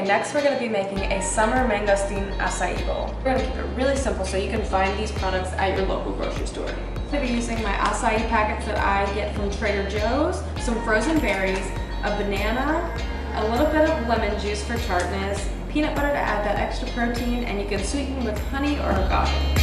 Okay, next we're going to be making a summer mangosteen acai bowl. We're going to keep it really simple so you can find these products at your local grocery store. I'm going to be using my acai packets that I get from Trader Joe's, some frozen berries, a banana, a little bit of lemon juice for tartness, peanut butter to add that extra protein, and you can sweeten with honey or agave.